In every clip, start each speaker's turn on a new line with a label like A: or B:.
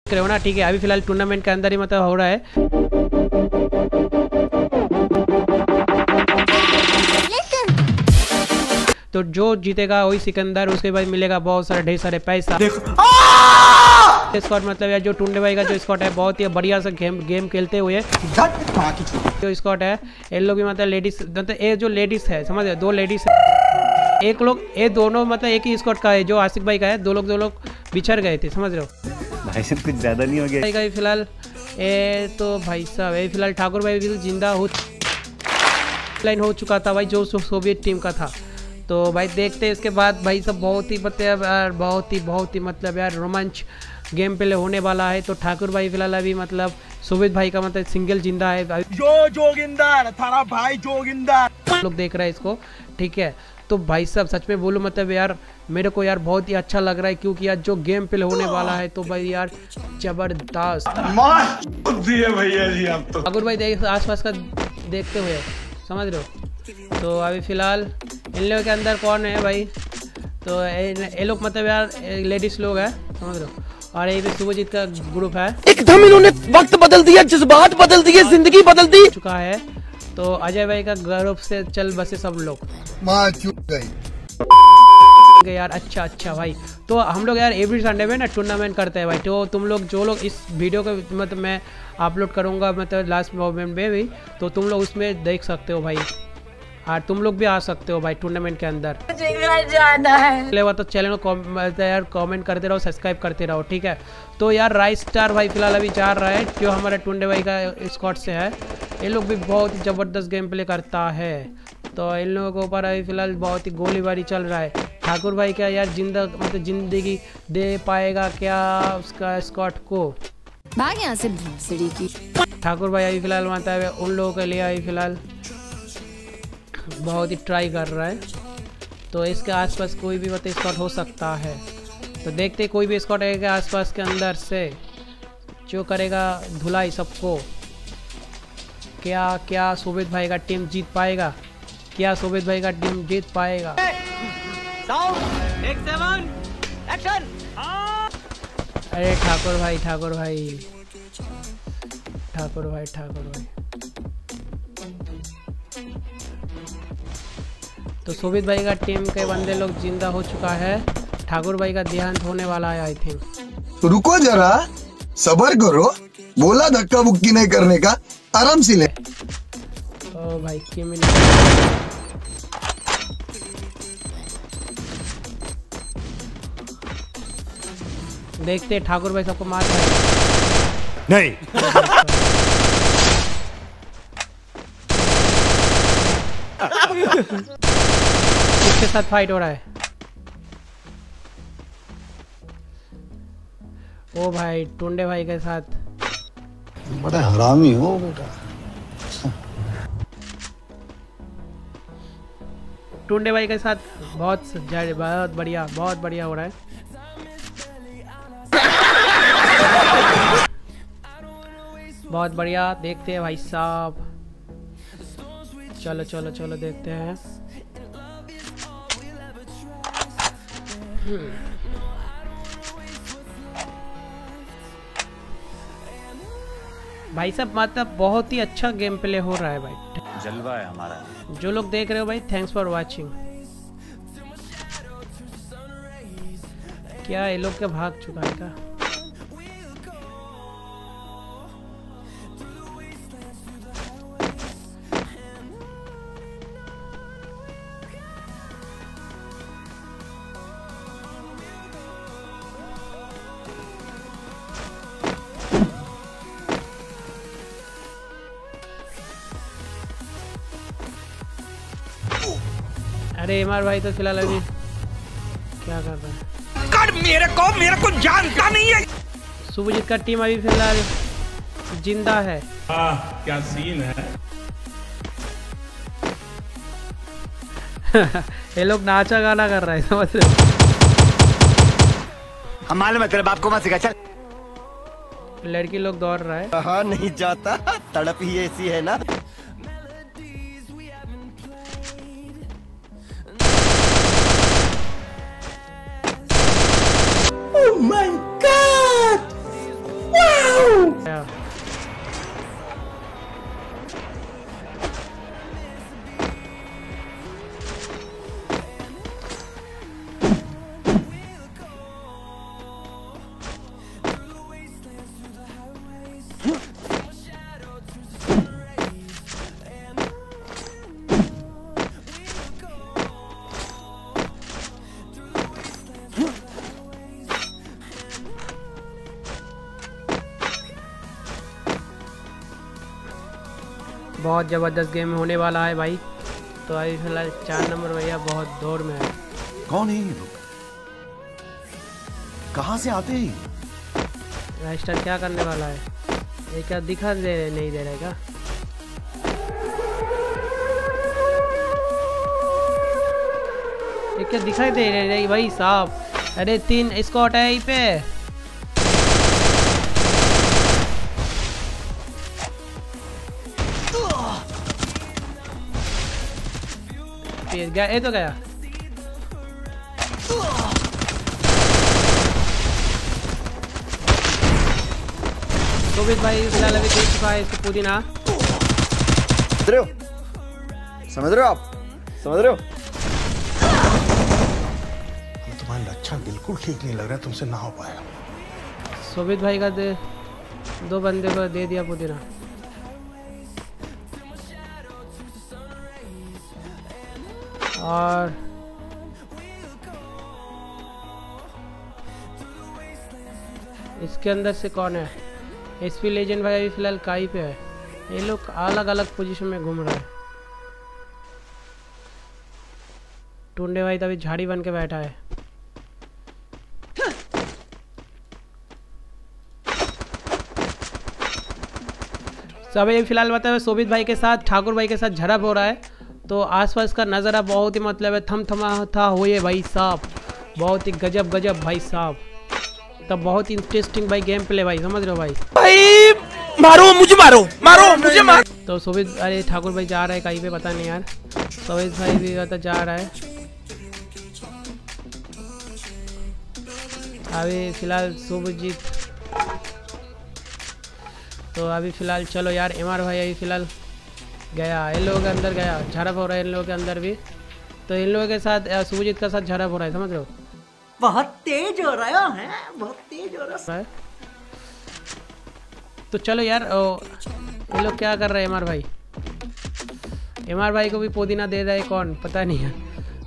A: रहे हो ना, ठीक है। अभी फिलहाल टूर्नामेंट के अंदर ही मतलब हो रहा है। तो जो जीतेगा वही सिकंदर, उसके बाद मिलेगा बहुत सारा ढेर सारे पैसा। स्कॉट मतलब यार जो टुंडे भाई का जो स्कॉट है बहुत ही बढ़िया सा गेम खेलते हुए जो स्कॉट है। ये लोग भी मतलब लेडीज, मतलब ये जो लेडीज है समझ रहे, दो लेडीज है, एक लोग, ये दोनों मतलब एक ही स्कॉट का है जो आशिक भाई का है। दो लोग बिछड़ गए थे, समझ रहे हो
B: भाई साहब, कुछ ज्यादा नहीं हो गया
A: भाई फिलहाल। ये तो भाई साहब ये फिलहाल ठाकुर भाई भी जिंदा लाइन हो चुका था भाई, जो सोवियत टीम का था। तो भाई देखते हैं इसके बाद भाई सब बहुत ही मतलब यार बहुत ही मतलब यार रोमांच गेम प्ले होने वाला है। तो ठाकुर भाई फिलहाल अभी मतलब सोवियत भाई का मतलब सिंगल जिंदा है,
C: जो जोगिंदर थारा भाई जोगिंदर
A: लोग देख रहे हैं इसको, ठीक है। तो भाई साहब सच में बोलो मतलब यार मेरे को यार बहुत ही अच्छा लग रहा है, क्योंकि यार जो गेम प्ले होने वाला है तो भाई यार जबरदस्त
C: भैया जी। आप तो
A: ठाकुर भाई देख आसपास का देखते हुए, समझ रहे हो। तो अभी फिलहाल इन लोगों के अंदर कौन है भाई, तो ये लोग मतलब यार लेडीज लोग है, समझ रहे हो। और ये भी शुभजीत का ग्रुप है।
D: एकदम इन्होंने वक्त बदल दिया, जज्बात बदल दिए, जिंदगी बदल दी
A: चुका है। तो अजय भाई का ग्रुप से चल बसे सब लोग
E: माँ चुप गई
A: यार। अच्छा भाई, तो हम लोग यार एवरी संडे में ना टूर्नामेंट करते हैं भाई। तो तुम लोग जो लोग इस वीडियो को मतलब मैं अपलोड करूँगा मतलब लास्ट मोमेंट में भी, तो तुम लोग उसमें देख सकते हो भाई। और तुम लोग भी आ सकते हो भाई टूर्नामेंट के अंदर।
F: जाना है
A: तो चैनल को यार कमेंट करते रहो, सब्सक्राइब करते रहो, ठीक है। तो यार राइस स्टार भाई फिलहाल अभी जा रहा है, जो हमारे टुंडे भाई का स्क्वाड से है। ये लोग भी बहुत ही ज़बरदस्त गेम प्ले करता है। तो इन लोगों के ऊपर अभी फिलहाल बहुत ही गोलीबारी चल रहा है। ठाकुर भाई क्या यार मतलब जिंदगी दे पाएगा क्या उसका स्क्वाड को।
F: भाग यहाँ से भूसड़ी की।
A: ठाकुर भाई अभी फिलहाल मतलब उन लोगों के लिए अभी फिलहाल बहुत ही ट्राई कर रहा है। तो इसके आसपास कोई भी मतलब स्क्वाड हो सकता है। तो देखते कोई भी स्क्वाड आएगा आसपास के अंदर से जो करेगा धुलाई सबको। क्या सोवियत भाई का टीम जीत पाएगा, क्या सोवियत भाई का टीम जीत पाएगा। अरे ठाकुर भाई तो सोवियत भाई का टीम के बंदे लोग जिंदा हो चुका है। ठाकुर भाई का देहांत होने वाला है आई थिंक।
E: रुको जरा, सबर करो, बोला धक्का बुक्की नहीं करने का, आराम से ले।
A: ओ भाई देखते ठाकुर भाई सबको मार
B: नहीं।
A: किसके साथ फाइट हो रहा है। ओ भाई टुंडे भाई के साथ।
E: बड़ा हरामी हो बेटा।
A: टुंडे भाई के साथ बहुत बढ़िया हो रहा है। बहुत बढ़िया, देखते हैं भाई साहब। चलो देखते हैं। भाई साहब मतलब बहुत ही अच्छा गेम प्ले हो रहा है भाई,
B: जलवा है हमारा।
A: जो लोग देख रहे हो भाई थैंक्स फॉर वाचिंग। क्या ये लोग क्या भाग चुका है क्या। अरे इमर भाई तो फिलहाल अभी क्या कर रहा है।
D: कर मेरे को जानता नहीं है।
A: शुभजीत का टीम अभी फिलहाल जिंदा है।
C: क्या सीन है।
A: ये लोग नाचा गाना कर रहा है, समझ रहे हो।
D: हम मालूम है तेरे बाप को मत सिखा। चल
A: लड़की लोग दौड़ रहा है।
D: कहा नहीं जाता, तड़प ही ऐसी है ना। Oh my God!
A: बहुत ज़बरदस्त गेम होने वाला है भाई। तो अभी फिलहाल 4 नंबर भैया बहुत दौड़ में है।
B: कौन है ये लोग? कहाँ से आते हैं?
A: राइस्टर क्या करने वाला है? ये क्या दिखा नहीं दे रहा है क्या? ये क्या दिखाई दे रहा है भाई साहब? अरे 3 स्क्वाड है यहीं पे। गया ये तो गया। शोभित भाई फिलहाल अभी देख चुका है इसको पुदीना।
C: समझ रहे हो आप? समझ रहे हो?
G: तुम्हारा लक्षण बिल्कुल ठीक नहीं लग रहा, तुमसे ना हो पाएगा।
A: शोभित भाई का 2 बंदे को दे दिया पुदीना। और इसके अंदर से कौन है? एसपी लेजेंड भाई अभी फिलहाल काई पे है। ये लोग अलग अलग पोजीशन में घूम रहे हैं। टुंडे भाई तो अभी झाड़ी बन के बैठा है। सब ये फिलहाल बताया शोभित भाई के साथ ठाकुर भाई के साथ झड़प हो रहा है। तो आसपास का नज़ारा बहुत ही मतलब है थमा था हुए भाई साहब, बहुत ही गजब गजब भाई साहब। तब बहुत इंटरेस्टिंग भाई गेम प्ले भाई, समझ रहे हो भाई?
D: भाई मारो मुझे, मारो मारो मुझे, मारो।
A: तो शोभित अरे ठाकुर भाई जा रहा है कहीं पे पता नहीं यार। शोभित भाई भी तो जा रहा है। अभी फिलहाल शुभजीत तो अभी फिलहाल चलो यार। एमआर भाई अभी फिलहाल गया, इन लोगों के अंदर गया, झड़प हो रहा है इन लोगों के अंदर भी। तो इन लोगों के साथ शुभजीत का साथ झड़प हो रहा है, समझ रहे हो?
C: बहुत तेज हो रहा है, बहुत तेज हो रहा है।
A: तो चलो यार ये लोग क्या कर रहे हैं? एमआर भाई, एमआर भाई को भी पुदीना दे रहा है कौन पता नहीं है।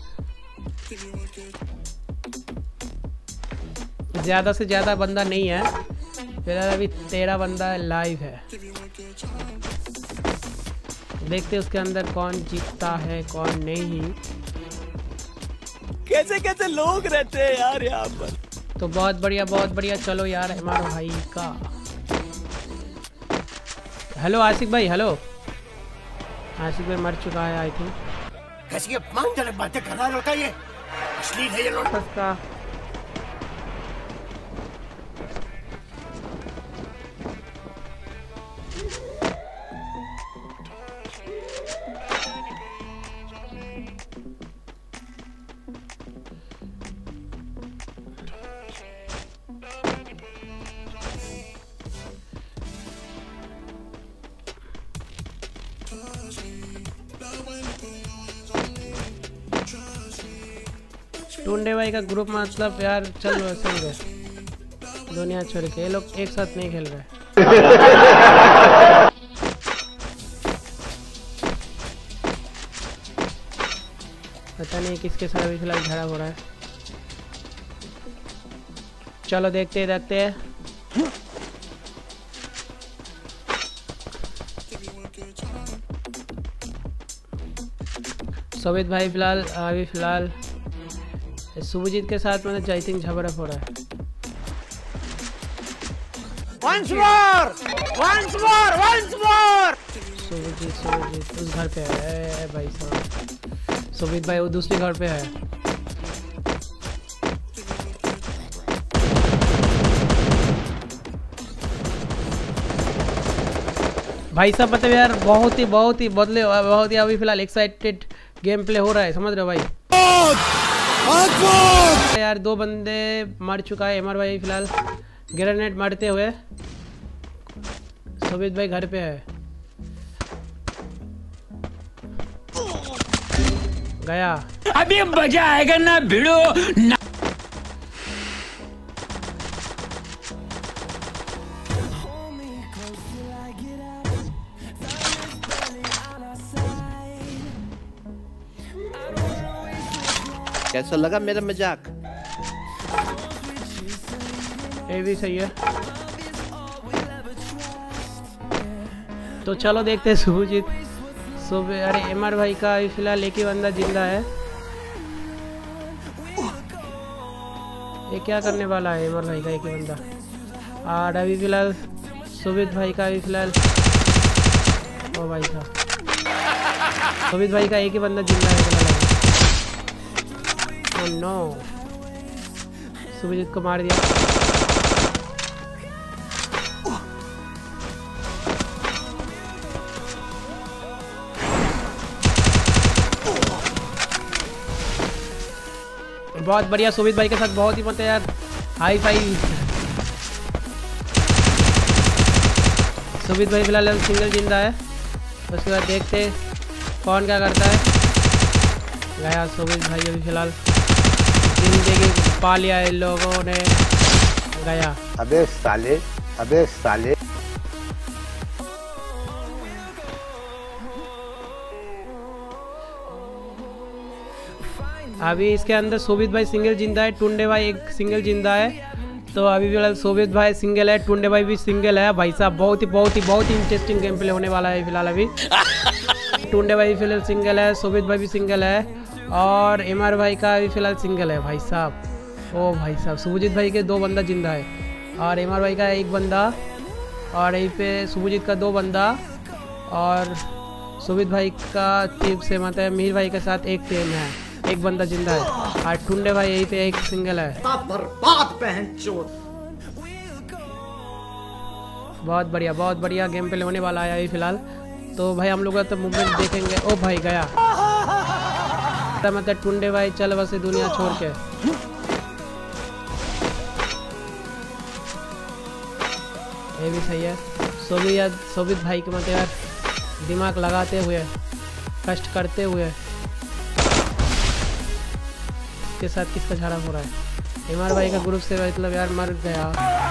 A: ज़्यादा से ज़्यादा बंदा नहीं है फिलहाल, अभी 13 बंदा लाइव है। देखते उसके अंदर कौन जीतता है कौन नहीं।
C: कैसे कैसे लोग रहते हैं यार यहाँ पर।
A: तो बहुत बढ़िया चलो यार एमआर भाई का। हेलो आशिक भाई, हेलो आशिक भाई मर चुका है आई थिंक।
C: कैसी अपमानजनक बातें कर रहा है लड़का, ये अश्लील है ये लड़का।
A: टुंडे भाई का ग्रुप मतलब यार चल रहे दुनिया छोड़ के, ये लोग एक साथ नहीं खेल रहे। पता नहीं किसके साथ अभी फिलहाल झगड़ा हो रहा है। चलो देखते हैं। शोभित भाई अभी फिलहाल शुभजीत के साथ मतलब आई थिंक झगड़ा हो रहा है। शुभजीत उस घर पे है भाई साहब। शोभित भाई वो दूसरे घर पे है। भाई साहब मतलब यार बहुत ही अभी फिलहाल एक्साइटेड गेम प्ले हो रहा है, समझ रहे हो भाई? यार 2 बंदे मर चुका है एमआर भाई फिलहाल ग्रेनेड मारते हुए। सुमित भाई घर पे है, गया।
D: अभी मजा आएगा ना भिड़ो ना।
H: कैसा लगा मेरा मजाक?
A: ये भी सही है। तो चलो देखते हैं शुभजीत सुबह। अरे एमआर भाई का फिलहाल एक ही बंदा जिंदा है। ये क्या करने वाला है एमआर भाई का एक ही बंदा। और अभी फिलहाल सुमित भाई का अभी फिलहाल, ओ भाई साहब, सुमित भाई का एक ही बंदा जिंदा है फिलहाल। ओह नो, शुभजीत को मार दिया। बहुत बढ़िया, सुमित भाई के साथ बहुत ही मतलब यार हाई फाई। सुमित भाई फिलहाल सिंगल जिंदा है। उसके बाद देखते कौन क्या करता है। गया सुमित भाई अभी फिलहाल, जिंदगी पा लिया है लोगों ने। गया।
G: अबे साले, अबे साले।
A: अभी इसके अंदर सुमित भाई सिंगल जिंदा है, टुंडे भाई एक सिंगल जिंदा है। तो अभी फिलहाल सुमित भाई सिंगल है, टुंडे भाई भी सिंगल है। भाई साहब बहुत ही इंटरेस्टिंग गेम प्ले होने वाला है फिलहाल। अभी टुंडे भाई फिलहाल सिंगल है, सुमित भाई भी सिंगल है और एमआर भाई का अभी फिलहाल सिंगल है। भाई साहब, ओ भाई साहब, शुभजीत भाई के 2 बंदा जिंदा है और एमआर भाई का 1 बंदा, और यहीं पे शुभजीत का 2 बंदा और सुमित भाई का टीम से मतलब मीर भाई के साथ एक टीम है, 1 बंदा जिंदा है और टुंडे भाई यहीं पे एक सिंगल है।
C: बर्बाद पहनचोद।
A: बहुत बढ़िया गेम प्ले होने वाला है अभी फिलहाल। तो भाई हम लोग तो मूवमेंट देखेंगे। ओ भाई गया, मतलब टुंडे भाई चल बस दुनिया छोड़ के। ये भी सही है। सोबित भाई के मतलब यार दिमाग लगाते हुए, कष्ट करते हुए, के साथ किसका झगड़ा हो रहा है। एमआर भाई का ग्रुप से मतलब यार मर गया।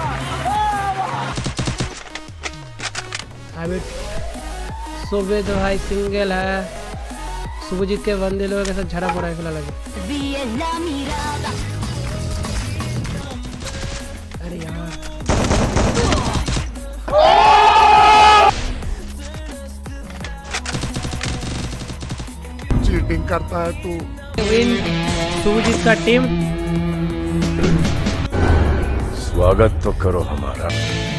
A: अभी सुमित भाई सिंगल है, शुभजीत के बंदे लोगों के साथ झगड़ा हो रहा है फिलहाल अभी। अरे यार
G: चीटिंग करता है तू।
A: विन शुभजीत का टीम।
B: स्वागत तो करो हमारा।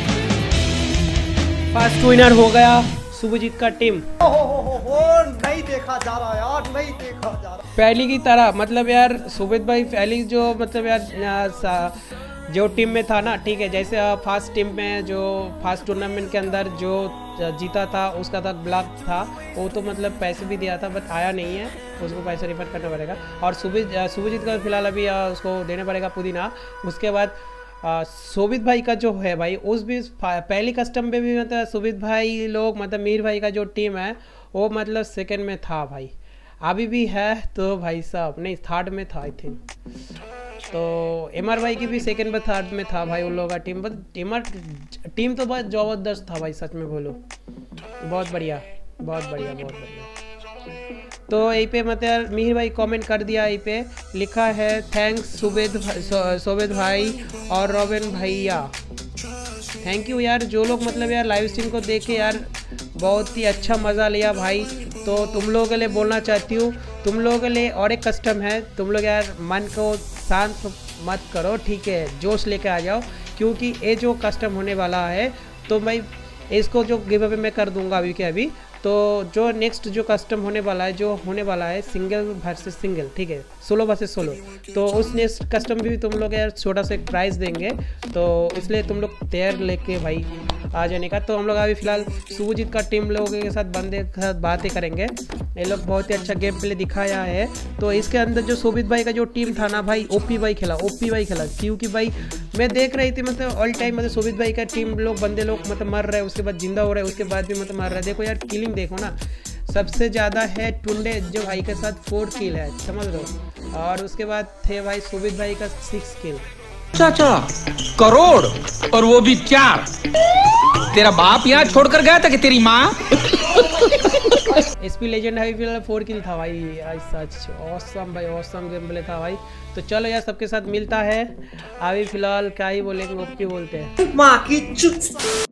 A: फर्स्ट विनर हो गया शुभजीत का टीम।
C: नहीं देखा जा रहा यार, नहीं देखा जा रहा।
A: पहली की तरह मतलब यार सुमित भाई पहली जो मतलब यार जो टीम में था ना, ठीक है, जैसे फर्स्ट टीम में जो फर्स्ट टूर्नामेंट के अंदर जो जीता था उसका था ब्लॉक था, वो तो मतलब पैसे भी दिया था बट आया नहीं है, उसको पैसे रिफंड करना पड़ेगा। और शुभजीत का फिलहाल अभी उसको देना पड़ेगा पुदीना। उसके बाद सुमित भाई का जो है भाई, उस भी पहली कस्टम में भी मतलब सुमित भाई लोग मतलब मीर भाई का जो टीम है वो मतलब सेकंड में था भाई, अभी भी है। तो भाई साहब नहीं, थर्ड में था आई थिंक। तो एमआर भाई की भी सेकंड में थर्ड में था भाई उन लोगों का टीम। बट एमआर टीम तो बहुत ज़बरदस्त था भाई, सच में बोलो, बहुत बढ़िया। तो यहीं पे मतलब मीर भाई कमेंट कर दिया, यहीं पे लिखा है थैंक्स सुमित भाई और रॉबिन भैया, थैंक यू यार। जो लोग मतलब यार लाइव स्ट्रीम को देखे यार बहुत ही अच्छा मज़ा लिया भाई। तो तुम लोगों के लिए बोलना चाहती हूँ, तुम लोगों के लिए और एक कस्टम है, तुम लोग यार मन को शांत मत करो, ठीक है, जोश लेके आ जाओ, क्योंकि ये जो कस्टम होने वाला है तो मैं इसको जो गिव अवे मैं कर दूंगा अभी के अभी। तो जो नेक्स्ट जो कस्टम होने वाला है सिंगल वर्सेस सिंगल, ठीक है, सोलो वर्सेस सोलो। तो उस नेक्स्ट कस्टम भी तुम लोग यार छोटा सा एक प्राइज़ देंगे, तो इसलिए तुम लोग तैयार लेके भाई आ जाने का। तो हम लोग अभी फिलहाल शुभजीत का टीम लोगों के साथ बंदे के साथ बातें करेंगे। ये लोग बहुत ही अच्छा गेम प्ले दिखाया है। तो इसके अंदर जो सुमित भाई का जो टीम था ना भाई, ओपी भाई खेला, क्योंकि भाई मैं देख रही थी मतलब ऑल टाइम मतलब शोभित भाई का टीम लोग बंदे लोग मतलब मर रहे हैं, उसके बाद जिंदा हो रहे हैं, उसके बाद भी मतलब मर रहे हैं। देखो यार किलिंग देखो ना, सबसे ज़्यादा है टुंडे जो भाई के साथ 4 किल है, समझ लो। और उसके बाद थे भाई शोभित भाई का 6 किल।
D: चाचा करोड़ और वो भी 4। तेरा बाप यहाँ छोड़कर गया था कि तेरी माँ?
A: एसपी लेजेंड है फिलहाल 4 किल था भाई, सच ऑसम भाई, ऑसम गेम प्ले था भाई। तो चलो यार सबके साथ मिलता है, अभी फिलहाल क्या ही बोलेंगे, ओपी बोलते हैं।